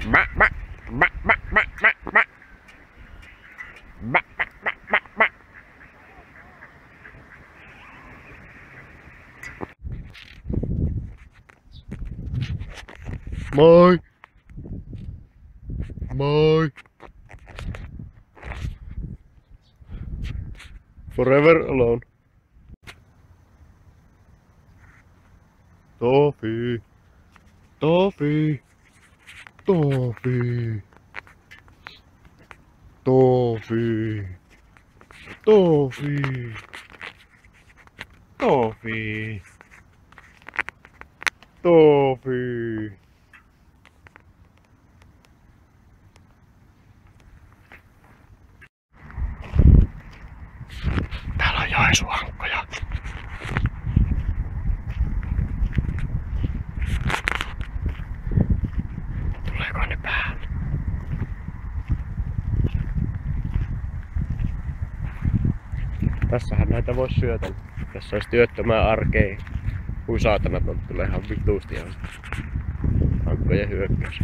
Mä, mä, mä, mä, mä, mä, mä. Mä, mä, mä, mä, mä. Moi! Moi! Forever alone. Tofi! Tofi! Tofi! Tofi! Tofi! Tofi! Tofi! Täällä on Joensuuankkoja. Tuleeko ne päälle? Tässähän näitä vois syötellä. Tässä olisi työttömää arkea. Hui saatana, tuolta tulee ihan vituusti ihan ankkojen hyökkäys.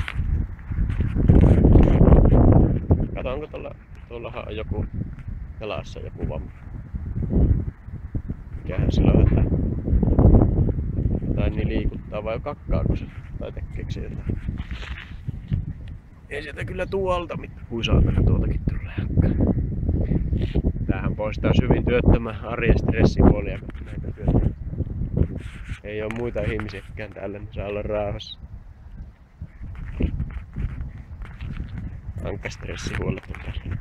Kato, onko tuollahan on joku jalassa joku vamma. Mikähän sillä on jotain. Tai niin liikuttaa vai kakkaako se? Tai tekeekö se jotain? Ei sieltä kyllä tuolta mitään. Hui saatana, tuoltakin tulee ankka. Tämähän poistaa hyvin työttömän arjen stressipuolia, kun näitä työttömiä. Ei oo muita ihmisiäkään täällä, niin saa olla rauhassa. Ankka stressihuolet on täällä.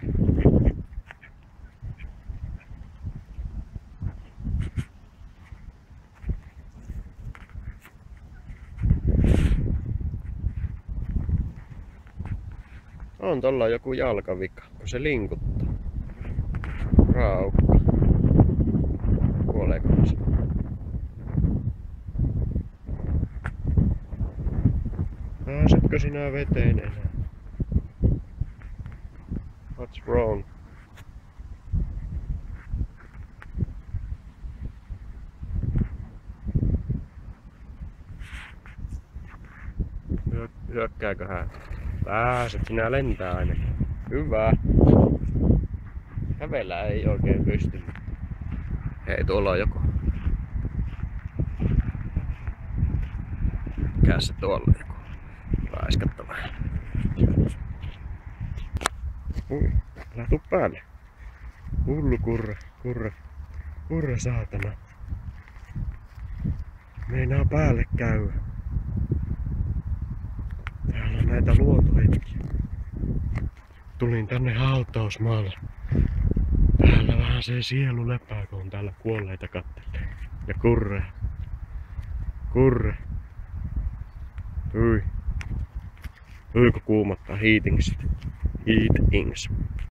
On tolla joku jalkavika, kun se linkuttaa. Raukka. Kuoleeko se? Pääsetkö sinä veteen enää? What's wrong? Hyökkääkö hän? Pääset sinä lentää ainakin. Hyvä. Kävellä ei oikein pysty. Hei, tuolla on joku. Mikäs se tuolla on joku? Raiskattava. Älä tuu päälle. Hullu kurre saatana. Meinaa päälle käy. Täällä on näitä luontohetkiä. Tulin tänne hautausmaalle. Täällä vähän se sielu lepää, kun on täällä kuolleita kattelee. Ja kurre. Hyi kun kuumottaa heatings.